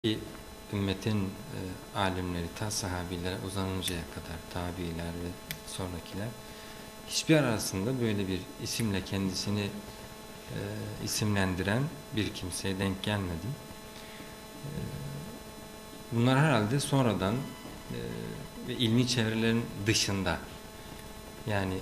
Ki ümmetin alimleri ta sahabilere uzanıncaya kadar tabiiler ve sonrakiler hiçbir arasında böyle bir isimle kendisini isimlendiren bir kimseye denk gelmedim. Bunlar herhalde sonradan ve ilmi çevrelerin dışında, yani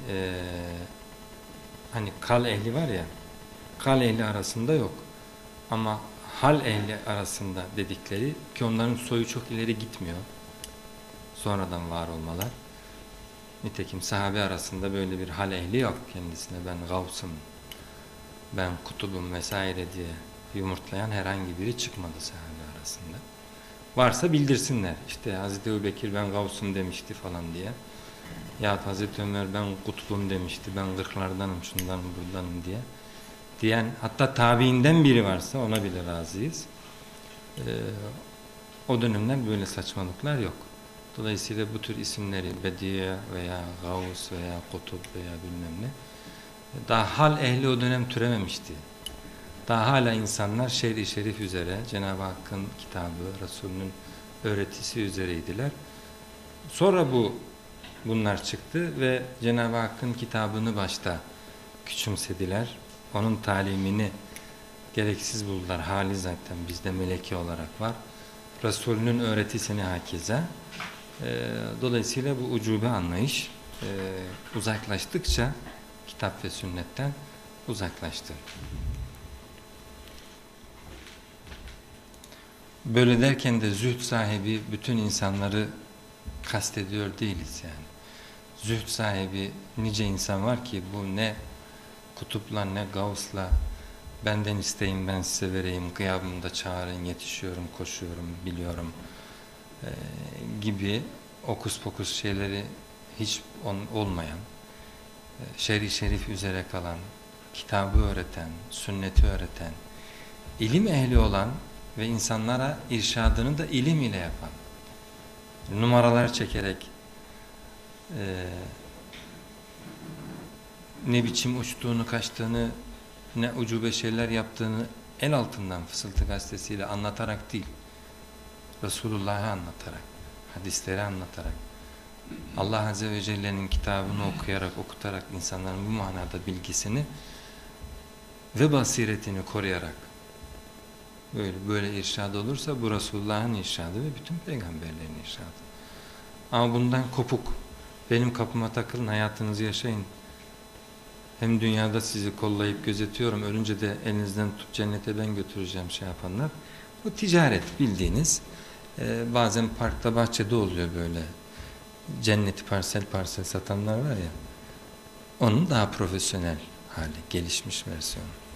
hani kal ehli var ya, kal ehli arasında yok ama hal ehli arasında dedikleri, ki onların soyu çok ileri gitmiyor, sonradan var olmalar. Nitekim sahabe arasında böyle bir hal ehli yok, kendisine ben gavsım, ben kutubum vesaire diye yumurtlayan herhangi biri çıkmadı sahabe arasında. Varsa bildirsinler, işte Hazreti Ebubekir ben gavsum demişti falan diye, ya Hazreti Ömer ben kutbum demişti, ben kırklardanım, şundanım, buradanım diyen, hatta tabiinden biri varsa ona bile razıyız. O dönemler böyle saçmalıklar yok. Dolayısıyla bu tür isimleri Bediye veya Gavs veya Kutup veya bilmem ne, daha hal ehli o dönem türememişti. Daha hala insanlar şer-i şerif üzere, Cenab-ı Hakk'ın kitabı, Resulünün öğretisi üzereydiler. Sonra bunlar çıktı ve Cenab-ı Hakk'ın kitabını başta küçümsediler. Onun talimini gereksiz buldular. Hali zaten bizde meleki olarak var. Resulünün öğretisini hakeza. Dolayısıyla bu ucube anlayış uzaklaştıkça kitap ve sünnetten uzaklaştı. Böyle derken de zühd sahibi bütün insanları kastediyor değiliz yani. Zühd sahibi nice insan var ki bu ne kutupla ne gavsla benden isteyin ben size vereyim, gıyabımda çağırın, yetişiyorum, koşuyorum, biliyorum gibi okus pokus şeyleri hiç olmayan, şer-i şerif üzere kalan, kitabı öğreten, sünneti öğreten, ilim ehli olan ve insanlara irşadını da ilim ile yapan, numaralar çekerek ne biçim uçtuğunu, kaçtığını, ne ucube şeyler yaptığını el altından Fısıltı Gazetesi'yle anlatarak değil, Resulullah'ı anlatarak, hadisleri anlatarak, Allah Azze ve Celle'nin kitabını okuyarak, okutarak insanların bu manada bilgisini ve basiretini koruyarak böyle irşad olursa bu Resulullah'ın irşadı ve bütün peygamberlerin irşadı. Ama bundan kopuk, benim kapıma takılın, hayatınızı yaşayın, hem dünyada sizi kollayıp gözetiyorum, ölünce de elinizden tutup cennete ben götüreceğim şey yapanlar, bu ticaret bildiğiniz. Bazen parkta, bahçede oluyor böyle cenneti parsel parsel satanlar var ya, onun daha profesyonel hali, gelişmiş versiyonu.